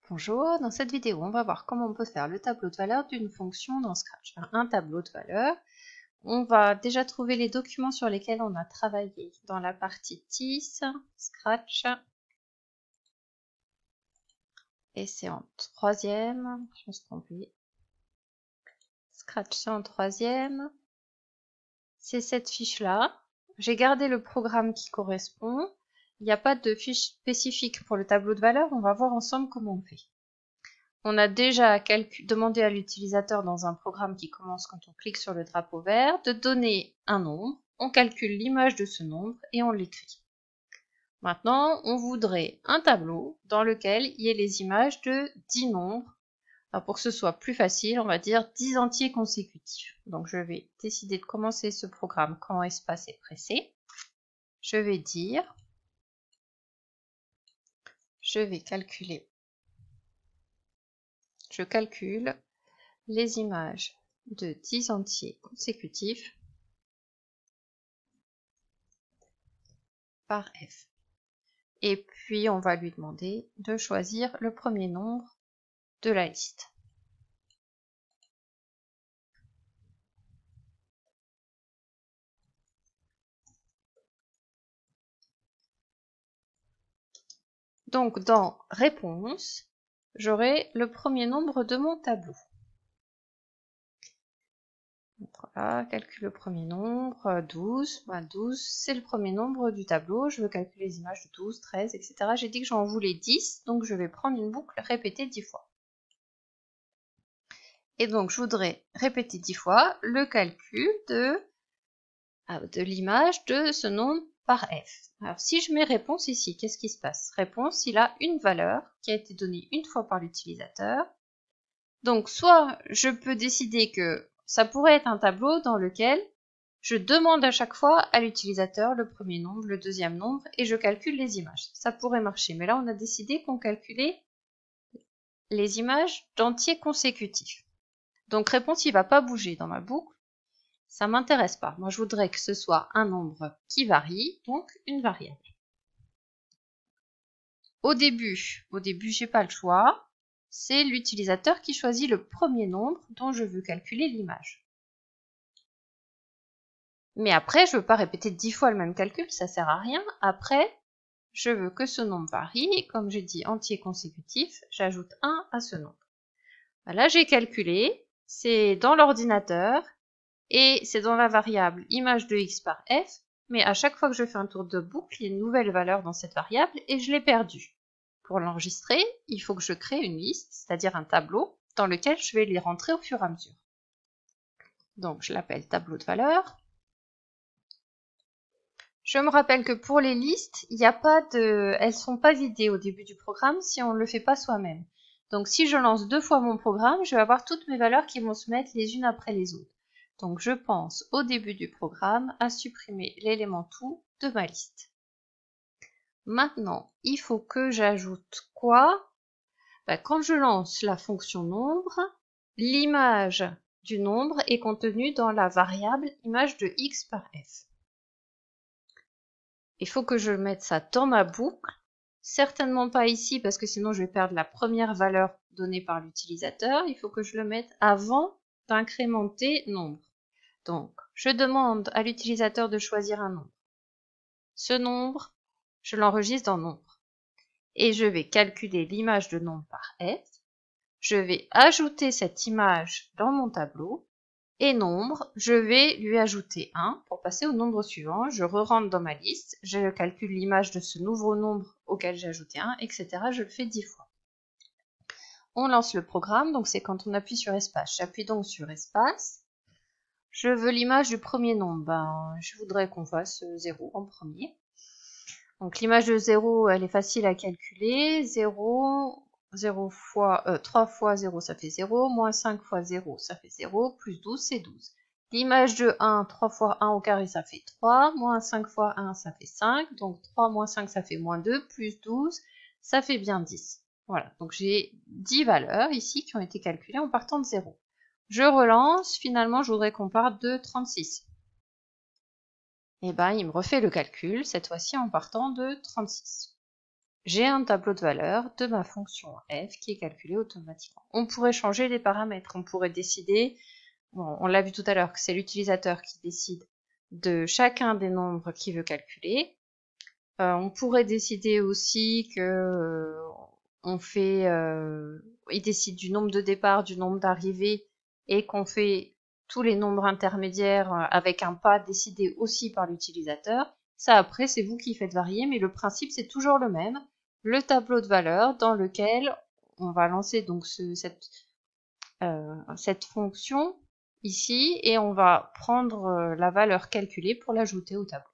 Bonjour, dans cette vidéo, on va voir comment on peut faire le tableau de valeur d'une fonction dans Scratch. Un tableau de valeur. On va déjà trouver les documents sur lesquels on a travaillé dans la partie TIS, Scratch. Et c'est en troisième. Je me suis trompée. Scratch, c'est en troisième. C'est cette fiche-là. J'ai gardé le programme qui correspond. Il n'y a pas de fiche spécifique pour le tableau de valeur. On va voir ensemble comment on fait. On a déjà demandé à l'utilisateur dans un programme qui commence quand on clique sur le drapeau vert de donner un nombre, on calcule l'image de ce nombre et on l'écrit. Maintenant, on voudrait un tableau dans lequel il y ait les images de 10 nombres. Alors pour que ce soit plus facile, on va dire 10 entiers consécutifs. Donc je vais décider de commencer ce programme quand espace est pressé. Je vais dire, je calcule les images de 10 entiers consécutifs par f. Et puis on va lui demander de choisir le premier nombre de la liste. Donc dans réponse, j'aurai le premier nombre de mon tableau. Donc voilà, calcule le premier nombre, 12. 12, c'est le premier nombre du tableau. Je veux calculer les images de 12, 13, etc. J'ai dit que j'en voulais 10, donc je vais prendre une boucle répétée 10 fois. Et donc je voudrais répéter 10 fois le calcul de l'image de ce nombre par f. Alors si je mets réponse ici, qu'est-ce qui se passe? Réponse, il a une valeur qui a été donnée une fois par l'utilisateur. Donc soit je peux décider que ça pourrait être un tableau dans lequel je demande à chaque fois à l'utilisateur le premier nombre, le deuxième nombre, et je calcule les images. Ça pourrait marcher, mais là on a décidé qu'on calculait les images d'entiers consécutifs. Donc réponse, il ne va pas bouger dans ma boucle. Ça m'intéresse pas. Moi, je voudrais que ce soit un nombre qui varie, donc une variable. Au début, j'ai pas le choix. C'est l'utilisateur qui choisit le premier nombre dont je veux calculer l'image. Mais après, je veux pas répéter 10 fois le même calcul, ça sert à rien. Après, je veux que ce nombre varie, et comme j'ai dit entier consécutif, j'ajoute 1 à ce nombre. Là, j'ai calculé, c'est dans l'ordinateur, et c'est dans la variable image de x par f, mais à chaque fois que je fais un tour de boucle, il y a une nouvelle valeur dans cette variable et je l'ai perdue. Pour l'enregistrer, il faut que je crée une liste, c'est-à-dire un tableau, dans lequel je vais les rentrer au fur et à mesure. Donc je l'appelle tableau de valeur. Je me rappelle que pour les listes, il n'y a pas de, elles sont pas vidées au début du programme si on ne le fait pas soi-même. Donc si je lance 2 fois mon programme, je vais avoir toutes mes valeurs qui vont se mettre les unes après les autres. Donc je pense au début du programme à supprimer l'élément tout de ma liste. Maintenant, il faut que j'ajoute quoi? Quand je lance la fonction nombre, l'image du nombre est contenue dans la variable image de x par f. Il faut que je mette ça dans ma boucle, certainement pas ici parce que sinon je vais perdre la première valeur donnée par l'utilisateur. Il faut que je le mette avant d'incrémenter nombre. Donc, je demande à l'utilisateur de choisir un nombre. Ce nombre, je l'enregistre dans nombre. Et je vais calculer l'image de nombre par f. Je vais ajouter cette image dans mon tableau. Et nombre, je vais lui ajouter 1 pour passer au nombre suivant. Je re-rentre dans ma liste, je calcule l'image de ce nouveau nombre auquel j'ai ajouté 1, etc. Je le fais 10 fois. On lance le programme, donc c'est quand on appuie sur espace. J'appuie donc sur espace. Je veux l'image du premier nombre. Je voudrais qu'on fasse 0 en premier. Donc l'image de 0, elle est facile à calculer. 3 fois 0, ça fait 0. Moins 5 fois 0, ça fait 0. Plus 12, c'est 12. L'image de 1, 3 fois 1 au carré, ça fait 3. Moins 5 fois 1, ça fait 5. Donc 3 moins 5, ça fait moins 2. Plus 12, ça fait bien 10. Voilà, donc j'ai 10 valeurs ici qui ont été calculées en partant de 0. Je relance, finalement je voudrais qu'on parte de 36. Et il me refait le calcul, cette fois-ci en partant de 36. j'ai un tableau de valeurs de ma fonction f qui est calculé automatiquement. On pourrait changer les paramètres, on pourrait décider, bon, on l'a vu tout à l'heure, que c'est l'utilisateur qui décide de chacun des nombres qu'il veut calculer. On pourrait décider aussi que il décide du nombre de départ, du nombre d'arrivée, et qu'on fait tous les nombres intermédiaires avec un pas décidé aussi par l'utilisateur. Ça, après, c'est vous qui faites varier, mais le principe, c'est toujours le même. Le tableau de valeurs dans lequel on va lancer donc cette fonction ici, et on va prendre la valeur calculée pour l'ajouter au tableau.